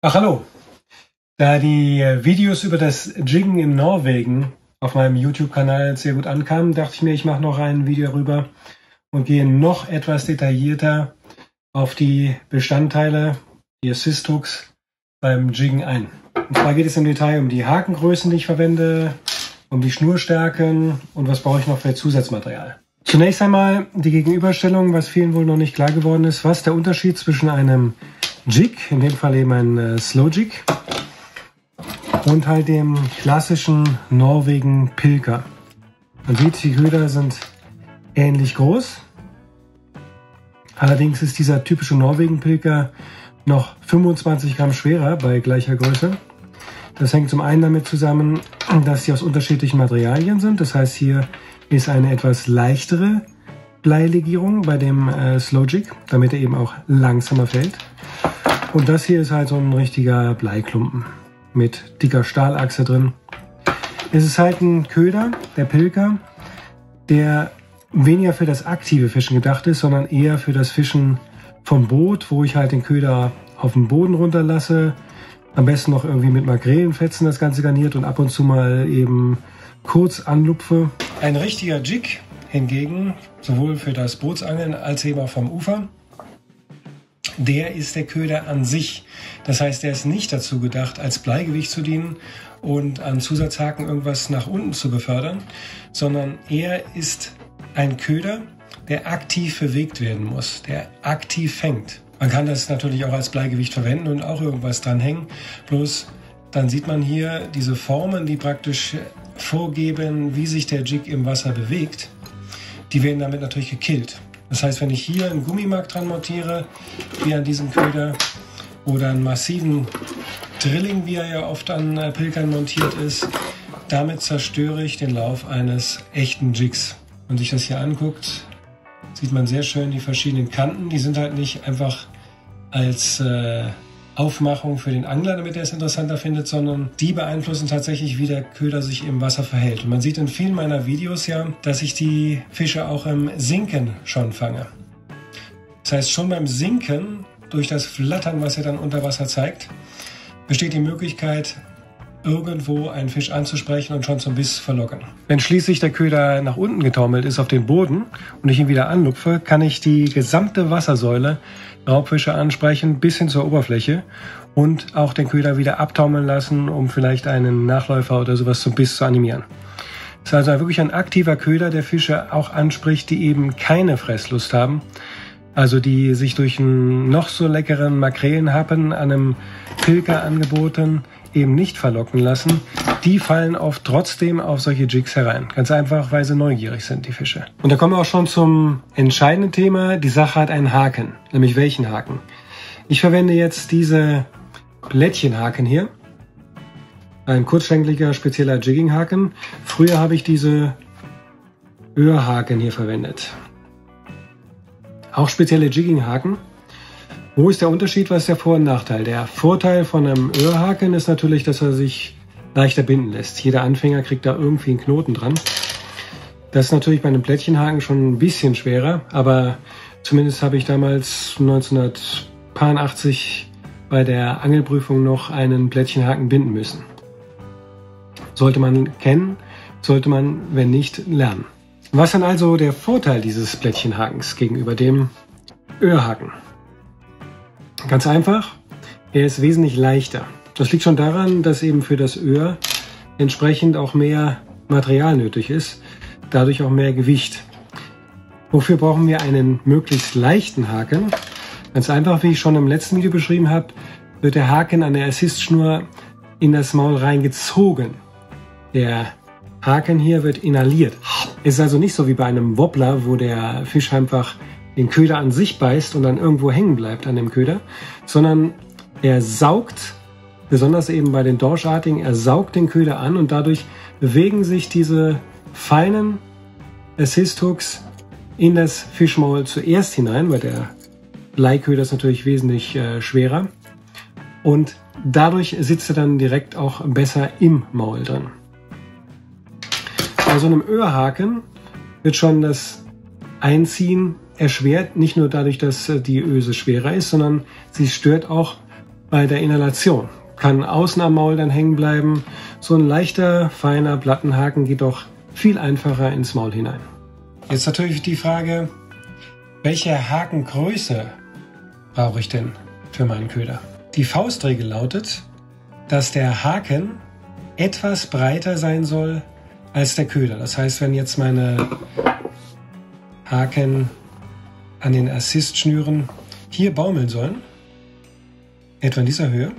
Ach hallo, da die Videos über das Jiggen in Norwegen auf meinem YouTube-Kanal sehr gut ankamen, dachte ich mir, ich mache noch ein Video darüber und gehe noch etwas detaillierter auf die Bestandteile, die Assist-Hooks beim Jiggen ein. Und zwar geht es im Detail um die Hakengrößen, die ich verwende, um die Schnurstärken und was brauche ich noch für Zusatzmaterial. Zunächst einmal die Gegenüberstellung, was vielen wohl noch nicht klar geworden ist, was der Unterschied zwischen einem Jig, in dem Fall eben ein Slow Jig, und halt dem klassischen Norwegen Pilker. Man sieht, die Köder sind ähnlich groß. Allerdings ist dieser typische Norwegen Pilker noch 25 Gramm schwerer bei gleicher Größe. Das hängt zum einen damit zusammen, dass sie aus unterschiedlichen Materialien sind. Das heißt, hier ist eine etwas leichtere Bleilegierung bei dem Slow Jig, damit er eben auch langsamer fällt. Und das hier ist halt so ein richtiger Bleiklumpen mit dicker Stahlachse drin. Es ist halt ein Köder, der Pilker, der weniger für das aktive Fischen gedacht ist, sondern eher für das Fischen vom Boot, wo ich halt den Köder auf den Boden runterlasse. Am besten noch irgendwie mit Magrelenfetzen das Ganze garniert und ab und zu mal eben kurz anlupfe. Ein richtiger Jig hingegen, sowohl für das Bootsangeln als eben auch vom Ufer, der ist der Köder an sich. Das heißt, der ist nicht dazu gedacht, als Bleigewicht zu dienen und an Zusatzhaken irgendwas nach unten zu befördern, sondern er ist ein Köder, der aktiv bewegt werden muss, der aktiv fängt. Man kann das natürlich auch als Bleigewicht verwenden und auch irgendwas dranhängen, bloß dann sieht man hier diese Formen, die praktisch vorgeben, wie sich der Jig im Wasser bewegt, die werden damit natürlich gekillt. Das heißt, wenn ich hier einen Gummimark dran montiere, wie an diesem Köder, oder einen massiven Drilling, wie er ja oft an Pilkern montiert ist, damit zerstöre ich den Lauf eines echten Jigs. Wenn man sich das hier anguckt, sieht man sehr schön die verschiedenen Kanten. Die sind halt nicht einfach als Aufmachung für den Angler, damit er es interessanter findet, sondern die beeinflussen tatsächlich, wie der Köder sich im Wasser verhält. Und man sieht in vielen meiner Videos ja, dass ich die Fische auch im Sinken schon fange. Das heißt, schon beim Sinken, durch das Flattern, was er dann unter Wasser zeigt, besteht die Möglichkeit, irgendwo einen Fisch anzusprechen und schon zum Biss verlocken. Wenn schließlich der Köder nach unten getaumelt ist auf den Boden und ich ihn wieder anlupfe, kann ich die gesamte Wassersäule Raubfische ansprechen bis hin zur Oberfläche und auch den Köder wieder abtaumeln lassen, um vielleicht einen Nachläufer oder sowas zum Biss zu animieren. Es ist also wirklich ein aktiver Köder, der Fische auch anspricht, die eben keine Fresslust haben. Also die sich durch einen noch so leckeren Makrelenhappen an einem Pilker angeboten eben nicht verlocken lassen, die fallen oft trotzdem auf solche Jigs herein. Ganz einfach, weil sie neugierig sind, die Fische. Und da kommen wir auch schon zum entscheidenden Thema. Die Sache hat einen Haken. Nämlich welchen Haken? Ich verwende jetzt diese Plättchenhaken hier. Ein kurzschenkliger, spezieller Jigginghaken. Früher habe ich diese Öhrhaken hier verwendet. Auch spezielle Jigginghaken. Wo ist der Unterschied? Was ist der Vor- und Nachteil? Der Vorteil von einem Öhrhaken ist natürlich, dass er sich leichter binden lässt. Jeder Anfänger kriegt da irgendwie einen Knoten dran. Das ist natürlich bei einem Plättchenhaken schon ein bisschen schwerer, aber zumindest habe ich damals 1980 bei der Angelprüfung noch einen Plättchenhaken binden müssen. Sollte man kennen, sollte man, wenn nicht, lernen. Was ist denn also der Vorteil dieses Plättchenhakens gegenüber dem Öhrhaken? Ganz einfach, er ist wesentlich leichter. Das liegt schon daran, dass eben für das Öhr entsprechend auch mehr Material nötig ist, dadurch auch mehr Gewicht. Wofür brauchen wir einen möglichst leichten Haken? Ganz einfach, wie ich schon im letzten Video beschrieben habe, wird der Haken an der Assistschnur in das Maul reingezogen. Der Haken hier wird inhaliert. Es ist also nicht so wie bei einem Wobbler, wo der Fisch einfach den Köder an sich beißt und dann irgendwo hängen bleibt an dem Köder, sondern er saugt, besonders eben bei den Dorschartigen, er saugt den Köder an und dadurch bewegen sich diese feinen Assist-Hooks in das Fischmaul zuerst hinein, weil der Bleiköder ist natürlich wesentlich schwerer und dadurch sitzt er dann direkt auch besser im Maul drin. Bei so einem Öhrhaken wird schon das Einziehen erschwert, nicht nur dadurch, dass die Öse schwerer ist, sondern sie stört auch bei der Inhalation. Kann außen am Maul dann hängen bleiben. So ein leichter, feiner Plattenhaken geht doch viel einfacher ins Maul hinein. Jetzt natürlich die Frage, welche Hakengröße brauche ich denn für meinen Köder? Die Faustregel lautet, dass der Haken etwas breiter sein soll als der Köder. Das heißt, wenn jetzt meine Haken an den Assist-Schnüren hier baumeln sollen, etwa in dieser Höhe,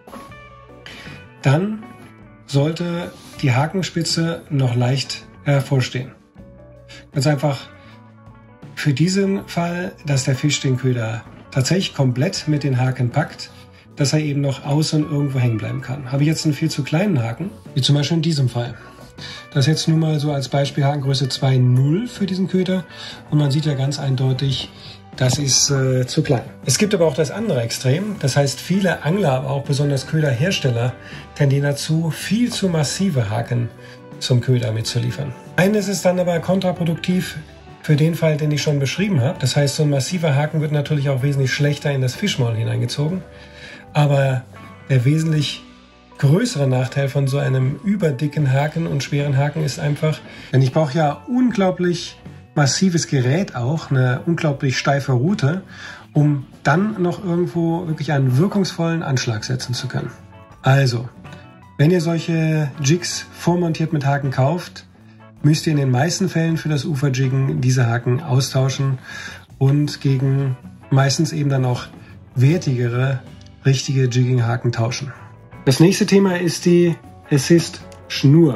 dann sollte die Hakenspitze noch leicht hervorstehen. Ganz einfach für diesen Fall, dass der Fisch den Köder tatsächlich komplett mit den Haken packt, dass er eben noch außen irgendwo hängen bleiben kann. Habe ich jetzt einen viel zu kleinen Haken, wie zum Beispiel in diesem Fall. Das jetzt nur mal so als Beispiel Hakengröße 2,0 für diesen Köder und man sieht ja ganz eindeutig, das ist zu klein. Es gibt aber auch das andere Extrem, das heißt viele Angler, aber auch besonders Köderhersteller tendieren dazu, viel zu massive Haken zum Köder mitzuliefern. Eines ist dann aber kontraproduktiv für den Fall, den ich schon beschrieben habe. Das heißt, so ein massiver Haken wird natürlich auch wesentlich schlechter in das Fischmaul hineingezogen. Aber der wesentlich größere Nachteil von so einem überdicken Haken und schweren Haken ist einfach, denn ich brauche ja unglaublich massives Gerät auch, eine unglaublich steife Rute, um dann noch irgendwo wirklich einen wirkungsvollen Anschlag setzen zu können. Also, wenn ihr solche Jigs vormontiert mit Haken kauft, müsst ihr in den meisten Fällen für das Uferjiggen diese Haken austauschen und gegen meistens eben dann auch wertigere, richtige Jigging-Haken tauschen. Das nächste Thema ist die Assist-Schnur.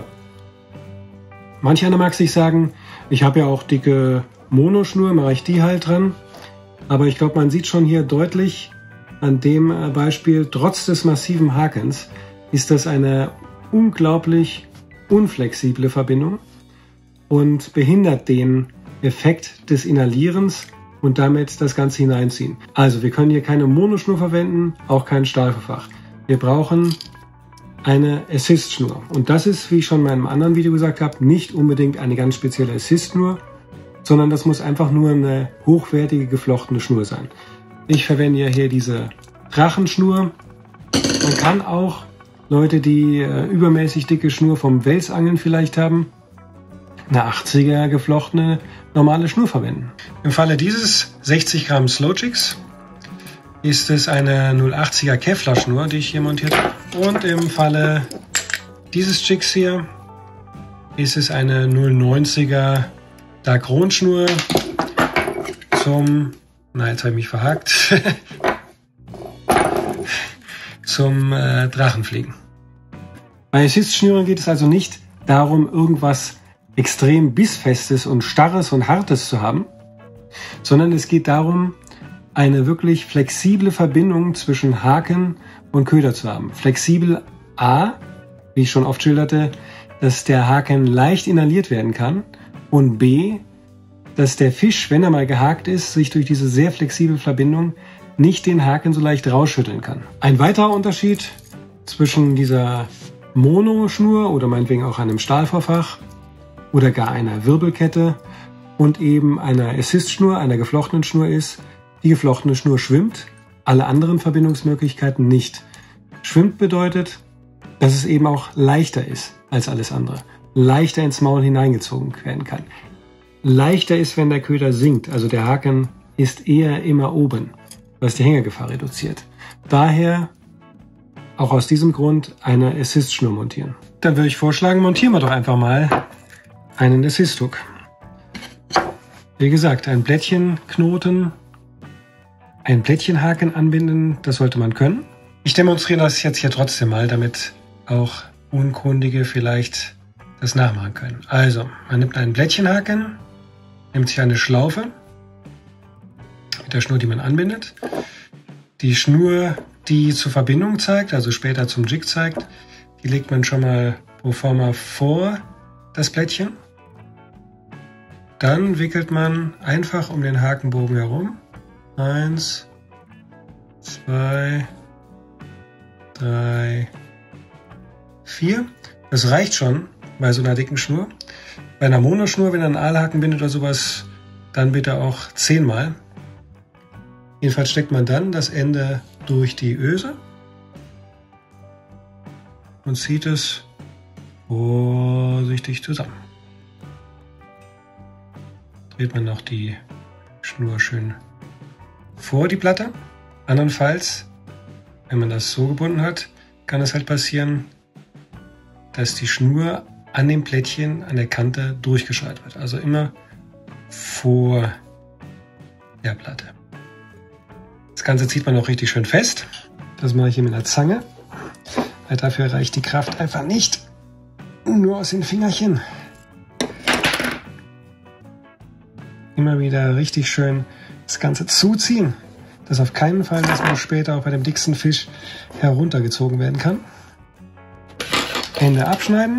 Manch einer mag sich sagen, ich habe ja auch dicke Monoschnur, mache ich die halt dran. Aber ich glaube, man sieht schon hier deutlich an dem Beispiel, trotz des massiven Hakens ist das eine unglaublich unflexible Verbindung und behindert den Effekt des Inhalierens und damit das Ganze hineinziehen. Also wir können hier keine Monoschnur verwenden, auch kein Stahlverfach. Wir brauchen eine Assist-Schnur. Und das ist, wie ich schon in meinem anderen Video gesagt habe, nicht unbedingt eine ganz spezielle Assist-Schnur, sondern das muss einfach nur eine hochwertige geflochtene Schnur sein. Ich verwende hier diese Drachenschnur. Man kann auch Leute, die übermäßig dicke Schnur vom Welsangeln vielleicht haben, eine 80er geflochtene normale Schnur verwenden. Im Falle dieses 60 Gramm Slow Jigs ist es eine 080er Kevlar Schnur, die ich hier montiert habe. Und im Falle dieses Jigs hier ist es eine 090er Dacron Schnur zum, jetzt habe ich mich verhakt, zum Drachenfliegen. Bei Assist-Schnüren geht es also nicht darum, irgendwas extrem bissfestes und starres und hartes zu haben, sondern es geht darum, eine wirklich flexible Verbindung zwischen Haken und Köder zu haben. Flexibel A, wie ich schon oft schilderte, dass der Haken leicht inhaliert werden kann und B, dass der Fisch, wenn er mal gehakt ist, sich durch diese sehr flexible Verbindung nicht den Haken so leicht rausschütteln kann. Ein weiterer Unterschied zwischen dieser Monoschnur oder meinetwegen auch einem Stahlverfach oder gar einer Wirbelkette und eben einer Assist-Schnur, einer geflochtenen Schnur ist, die geflochtene Schnur schwimmt, alle anderen Verbindungsmöglichkeiten nicht. Schwimmt bedeutet, dass es eben auch leichter ist als alles andere. Leichter ins Maul hineingezogen werden kann. Leichter ist, wenn der Köder sinkt, also der Haken ist eher immer oben, was die Hängergefahr reduziert. Daher auch aus diesem Grund eine Assist-Schnur montieren. Dann würde ich vorschlagen, montieren wir doch einfach mal einen Assist-Hook. Wie gesagt, ein Blättchenknoten, ein Blättchenhaken anbinden, das sollte man können. Ich demonstriere das jetzt hier trotzdem mal, damit auch Unkundige vielleicht das nachmachen können. Also, man nimmt einen Blättchenhaken, nimmt sich eine Schlaufe mit der Schnur, die man anbindet. Die Schnur, die zur Verbindung zeigt, also später zum Jig zeigt, die legt man schon mal pro forma vor das Blättchen. Dann wickelt man einfach um den Hakenbogen herum. 1, 2, 3, 4. Das reicht schon bei so einer dicken Schnur. Bei einer Monoschnur, wenn ihr einen Aalhaken bindet oder sowas, dann bitte auch 10 Mal. Jedenfalls steckt man dann das Ende durch die Öse und zieht es vorsichtig zusammen. Dreht man noch die Schnur schön vor die Platte. Andernfalls, wenn man das so gebunden hat, kann es halt passieren, dass die Schnur an dem Plättchen an der Kante durchgescheuert wird. Also immer vor der Platte. Das Ganze zieht man auch richtig schön fest. Das mache ich hier mit einer Zange, weil dafür reicht die Kraft einfach nicht nur aus den Fingerchen. Immer wieder richtig schön das Ganze zuziehen, dass auf keinen Fall, dass man später auch bei dem dicksten Fisch heruntergezogen werden kann. Ende abschneiden.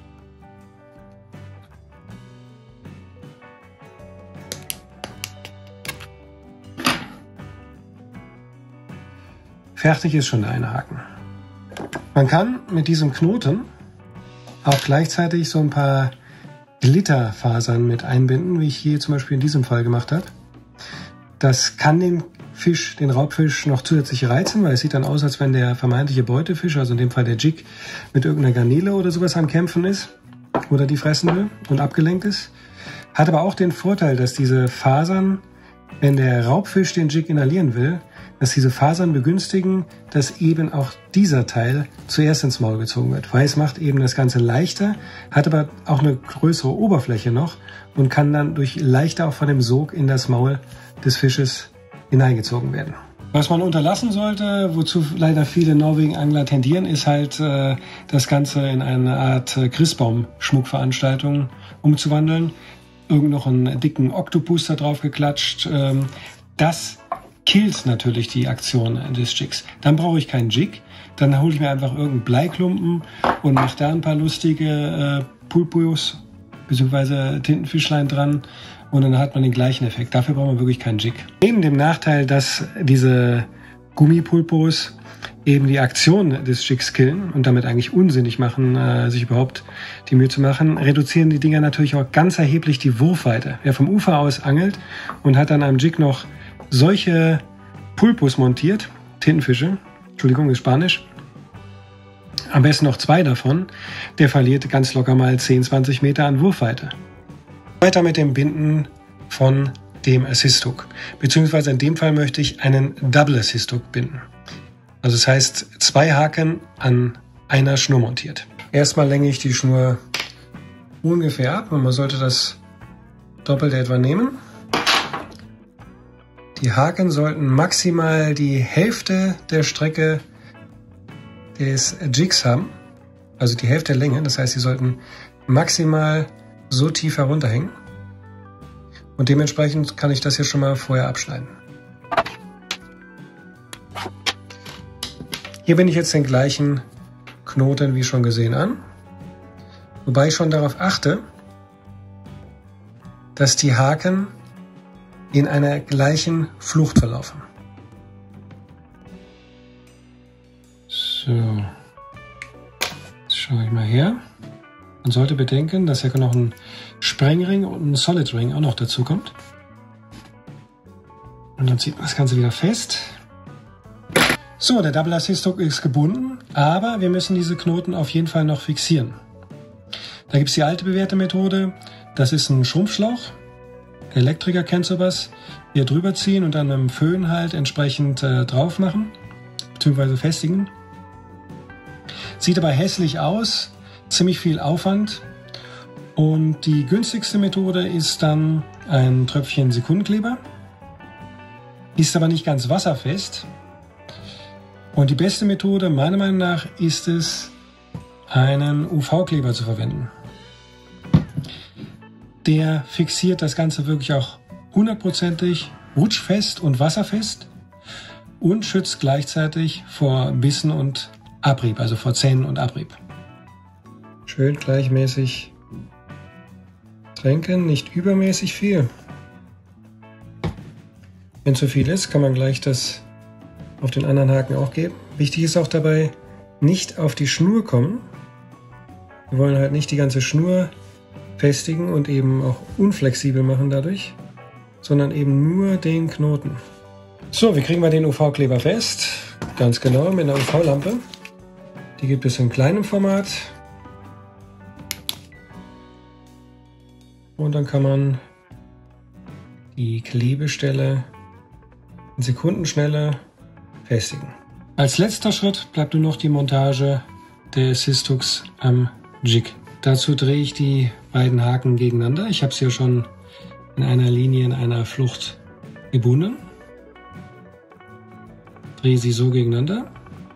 Fertig ist schon der eine Haken. Man kann mit diesem Knoten auch gleichzeitig so ein paar Glitterfasern mit einbinden, wie ich hier zum Beispiel in diesem Fall gemacht habe. Das kann den Fisch, den Raubfisch, noch zusätzlich reizen, weil es sieht dann aus, als wenn der vermeintliche Beutefisch, also in dem Fall der Jig, mit irgendeiner Garnele oder sowas am Kämpfen ist oder die fressen will und abgelenkt ist. Hat aber auch den Vorteil, dass diese Fasern, wenn der Raubfisch den Jig inhalieren will, dass diese Fasern begünstigen, dass eben auch dieser Teil zuerst ins Maul gezogen wird. Weil es macht eben das Ganze leichter, hat aber auch eine größere Oberfläche noch und kann dann durch leichter auch von dem Sog in das Maul des Fisches hineingezogen werden. Was man unterlassen sollte, wozu leider viele Norwegen-Angler tendieren, ist halt das Ganze in eine Art Christbaum-Schmuckveranstaltung umzuwandeln. Irgend noch einen dicken Oktopus da drauf geklatscht. Das killt natürlich die Aktion des Jigs. Dann brauche ich keinen Jig. Dann hole ich mir einfach irgendeinen Bleiklumpen und mache da ein paar lustige Pulpus bzw. Tintenfischlein dran und dann hat man den gleichen Effekt. Dafür braucht man wirklich keinen Jig. Neben dem Nachteil, dass diese Gummipulpos eben die Aktion des Jigs killen und damit eigentlich unsinnig machen, sich überhaupt die Mühe zu machen, reduzieren die Dinger natürlich auch ganz erheblich die Wurfweite. Wer vom Ufer aus angelt und hat dann am Jig noch solche Pulpos montiert, Tintenfische, Entschuldigung, ist Spanisch, am besten noch 2 davon, der verliert ganz locker mal 10, 20 Meter an Wurfweite. Weiter mit dem Binden von dem Assist Hook, beziehungsweise in dem Fall möchte ich einen Double Assist Hook binden. Also das heißt 2 Haken an einer Schnur montiert. Erstmal länge ich die Schnur ungefähr ab und man sollte das Doppelte etwa nehmen. Die Haken sollten maximal die Hälfte der Strecke des Jigs haben, also die Hälfte der Länge. Das heißt, sie sollten maximal so tief herunterhängen. Und dementsprechend kann ich das hier schon mal vorher abschneiden. Hier bin ich jetzt den gleichen Knoten wie schon gesehen an, wobei ich schon darauf achte, dass die Haken in einer gleichen Flucht verlaufen. So, jetzt schaue ich mal her. Man sollte bedenken, dass ja noch ein Sprengring und ein Solid Ring auch noch dazu kommt. Und dann zieht man das Ganze wieder fest. So, der Double Assist Hook ist gebunden, aber wir müssen diese Knoten auf jeden Fall noch fixieren. Da gibt es die alte bewährte Methode, das ist ein Schrumpfschlauch. Der Elektriker kennt sowas. Hier drüber ziehen und dann mit dem Föhn halt entsprechend drauf machen, beziehungsweise festigen. Sieht aber hässlich aus, ziemlich viel Aufwand. Und die günstigste Methode ist dann ein Tröpfchen Sekundenkleber. Ist aber nicht ganz wasserfest. Und die beste Methode, meiner Meinung nach, ist es, einen UV-Kleber zu verwenden. Der fixiert das Ganze wirklich auch 100%ig rutschfest und wasserfest und schützt gleichzeitig vor Bissen und Abrieb, also vor Zähnen und Abrieb. Schön gleichmäßig tränken, nicht übermäßig viel. Wenn zu viel ist, kann man gleich das auf den anderen Haken auch geben. Wichtig ist auch dabei, nicht auf die Schnur kommen. Wir wollen halt nicht die ganze Schnur festigen und eben auch unflexibel machen dadurch, sondern eben nur den Knoten. So, wie kriegen wir den UV-Kleber fest? Ganz genau, mit einer UV-Lampe. Die gibt es in kleinem Format. Und dann kann man die Klebestelle in Sekundenschnelle festigen. Als letzter Schritt bleibt nur noch die Montage der Assist-Hooks am Jig. Dazu drehe ich die beiden Haken gegeneinander. Ich habe sie ja schon in einer Linie in einer Flucht gebunden. Drehe sie so gegeneinander.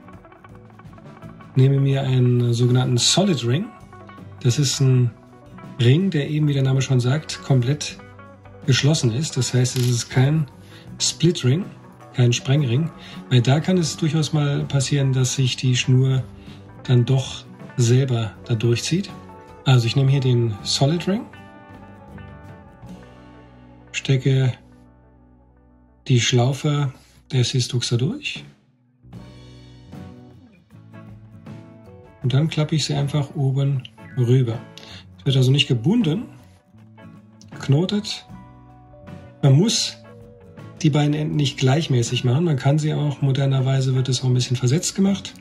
Nehme mir einen sogenannten Solid Ring. Das ist ein Ring, der eben, wie der Name schon sagt, komplett geschlossen ist. Das heißt, es ist kein Split Ring, kein Sprengring, weil da kann es durchaus mal passieren, dass sich die Schnur dann doch selber da durchzieht. Also ich nehme hier den Solid Ring, stecke die Schlaufe der Assist-Hooks da durch und dann klappe ich sie einfach oben rüber. Es wird also nicht gebunden, knotet. Man muss die beiden Enden nicht gleichmäßig machen. Man kann sie auch, modernerweise wird es auch ein bisschen versetzt gemacht.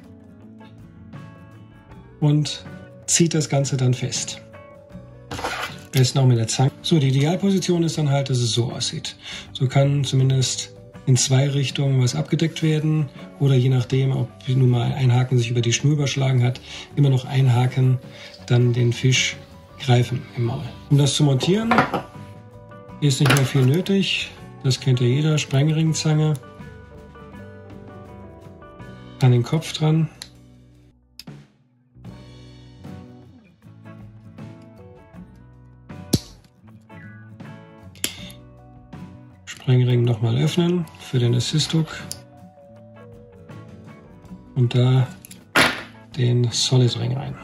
Und zieht das Ganze dann fest. Am besten auch mit der Zange. So, die Idealposition ist dann halt, dass es so aussieht. So kann zumindest in zwei Richtungen was abgedeckt werden. Oder je nachdem, ob nun mal ein Haken sich über die Schnur überschlagen hat, immer noch ein Haken dann den Fisch greifen im Maul. Um das zu montieren, ist nicht mehr viel nötig. Das kennt ja jeder. Sprengringzange an den Kopf dran. Sprengring nochmal öffnen für den Assist-Hook. Und da den Solid Ring rein.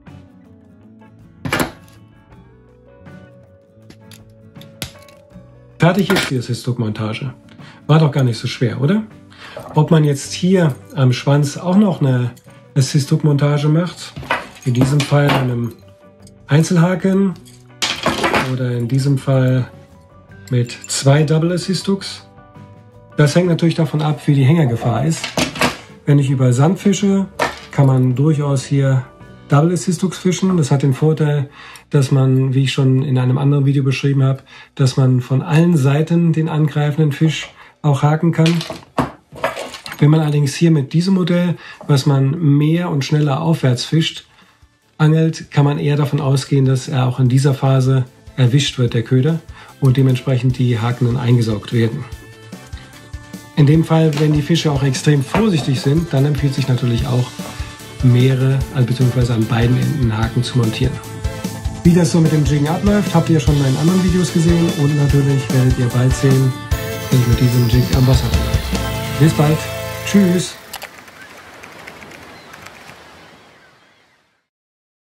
Fertig ist die Assist-Hook-Montage. War doch gar nicht so schwer, oder? Ob man jetzt hier am Schwanz auch noch eine Assist-Hook-Montage macht, in diesem Fall an einem Einzelhaken oder in diesem Fall mit 2 Double Assist-Hooks, das hängt natürlich davon ab, wie die Hängergefahr ist. Wenn ich über Sand fische, kann man durchaus hier Double Assist-Hooks fischen. Das hat den Vorteil, dass man, wie ich schon in einem anderen Video beschrieben habe, dass man von allen Seiten den angreifenden Fisch auch haken kann. Wenn man allerdings hier mit diesem Modell, was man mehr und schneller aufwärts fischt, angelt, kann man eher davon ausgehen, dass er auch in dieser Phase erwischt wird, der Köder, und dementsprechend die Haken dann eingesaugt werden. In dem Fall, wenn die Fische auch extrem vorsichtig sind, dann empfiehlt sich natürlich auch, mehrere, bzw. an beiden Enden Haken zu montieren. Wie das so mit dem Jiggen abläuft, habt ihr schon in meinen anderen Videos gesehen und natürlich werdet ihr bald sehen, wenn ich mit diesem Jig am Wasser bin. Bis bald. Tschüss.